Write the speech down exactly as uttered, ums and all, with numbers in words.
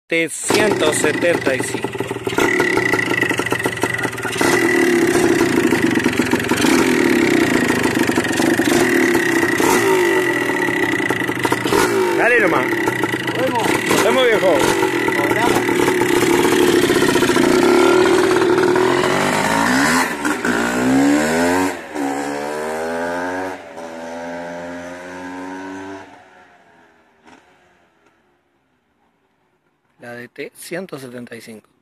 T ciento setenta y cinco. Dale nomás. Nos vemos. Nos vemos, viejo. Programa. La de T ciento setenta y cinco.